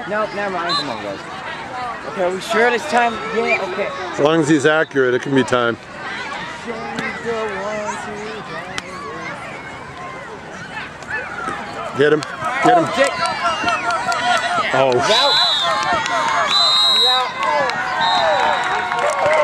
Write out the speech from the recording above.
Nope, never mind. Come on, guys. Okay, are we sure this time? Yeah, okay. As long as he's accurate, it can be time. Get him. Get him. Oh. Oh.